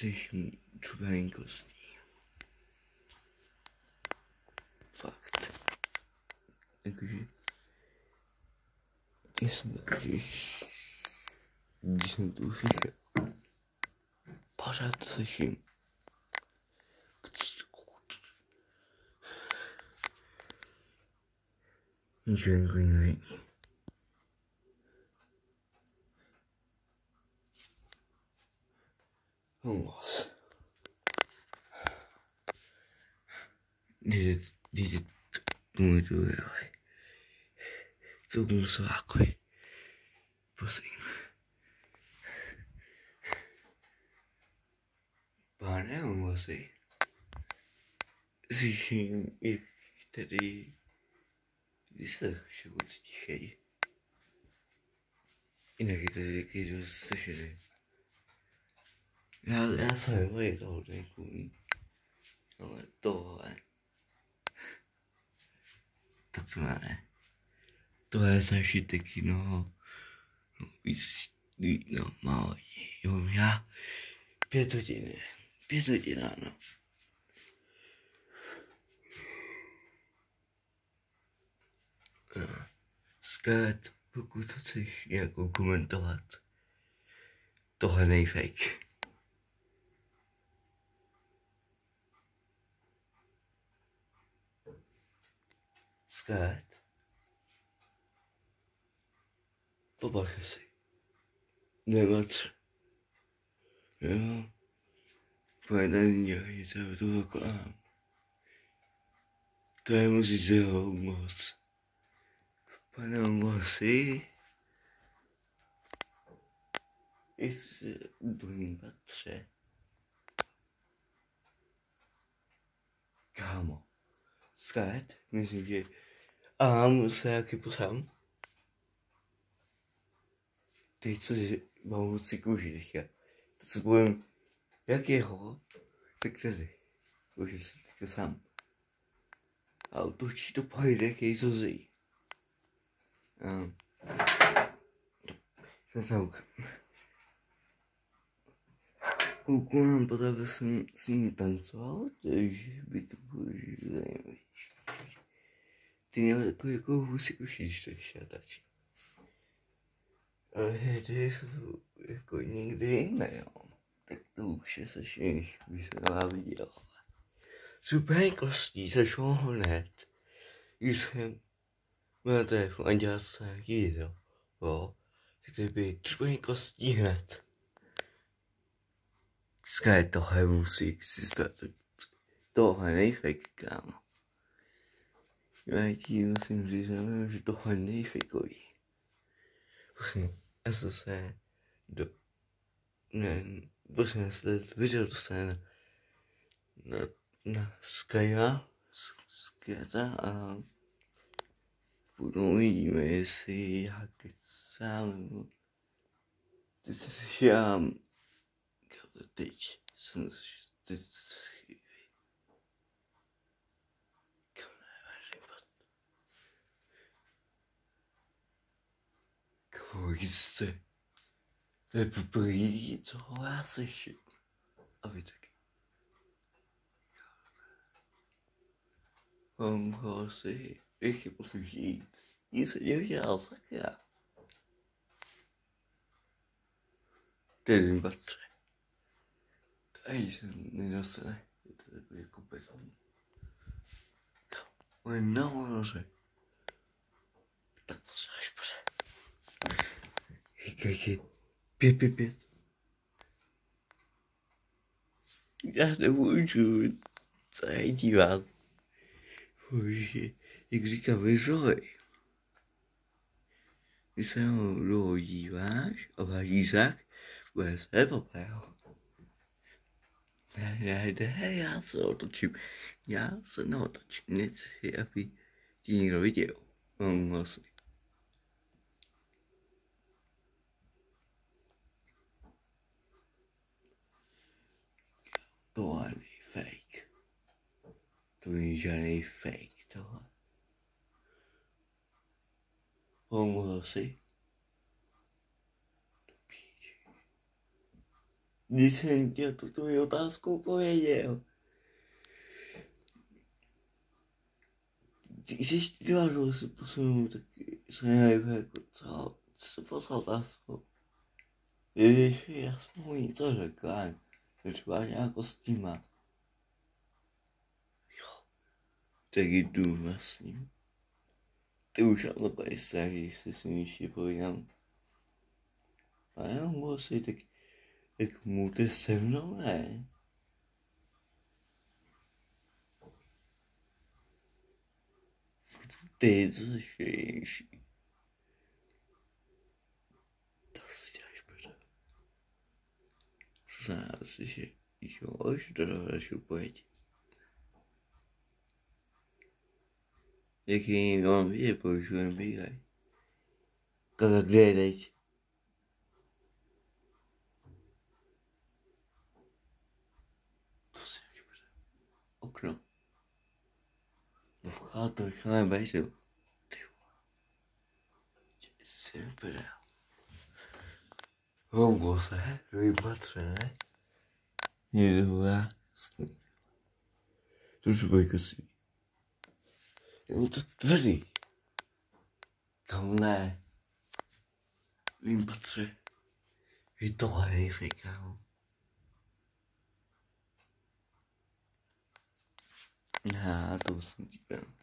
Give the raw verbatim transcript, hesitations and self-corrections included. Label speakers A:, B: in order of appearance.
A: cítím čupání kostí. Fakt. Jakože... Já jsem když... Když jsem to uslyšel. Pořád to slyším. Ničeho nikoho není. Hlas. Dítě, dítě, tomu to dělej. To byl svákoj. Prosím. Pane hlasy. Slyším, jak tady... Když se život stichej. Jinak je tady taky dost slyšený. Já, já jsem hleděl toho nekumí. Ale tohle... Tak to ne. Tohle jsem ještě taky no... No víc... No málo. Jo, já... Pět hodin. Pět hodin ráno. No. Skat, pokud to chceš nějakou komentovat. Tohle nej fake. Skat. Pobacha si. Nemoc. Jo. Pojďme dělají celou tu kolám. To je musí se ho moc. Pane moci. Jestli druhým patře. Kámo. Skat, myslím, že... A musím jaký posám. Teď co mám si kůži teďka. Teď se bojím, jakého, tak tady. Už se teďka sám. A otočí to pojde, jaký zozí. Um, jsem se koukám, protože jsem s ním tancoval, takže by to bylo zajímavější. Ty měl takový jako husí uši, když to ještě natáčí. Ale to je jako někdy jiné, jo. Tak to už je sešení, když by se má viděl. Super kostí se šlo hned, když jsem měl telefon a dělal se nějaký video, jo. Tak to by super kostí hned. Sky, tohle musí existovat. Tohle nejfake, kámo. Já ti musím říct, že tohle nejfakeový. Prosím, já jsem se do... Ne, prosím, já se viděl dostane na, na, na Skya, Skyta a potom uvidíme, jestli já kecám, nebo... Ty jsi si já... Teď jsem teď Kolik jste? To je poprvé, co ho já slyším. A vy taky. Mám ho si rychle poslyšít. Nic se neudělal, sakra. Tedy patře. Tady se nedostane. Je to takový jako beton. On je nahoře. Tak to se až pořád. Jak je pět, pět, pět. Já nemůžu se dívat. Bože, jak říká vyžoj. Když se ho dlouho díváš a váží zrak, bude se popel. Ne, ne, ne, já se otočím. Já se neotočím. Nechci, aby ti někdo viděl. Mám hlasy. Tohle je fake. To není žádný fake, tohle. Mám hlasy. Jsem tě tuto otázku pověděl. Když ty dva roky se posunu, tak jsem jako co, co poslal otázku. Když já jsem mu něco řekl, že třeba nějakou s tím má. Jo, tak jdu vlastně. Ty už na to pejsek, když si s ním ještě povídám. A já mohu si tak, jak mu ty se mnou, ne? Ty, co slyšíš? To si děláš prdel. Co znamená, že jo, že to dohledáš úplně. Jaký mám vidět, protože nebíhaj. Tak kde je teď? To si děláš prdel. Okno. Vchát to necháme bejsil. Ty vole. Si prdel. Hongo se, dojím patře, ne? Jdu já, jasný. To už bude kosí. Je to tvrdý. Kam ne? Dojím patře. Je to hejfej, kámo. Já to musím dívat.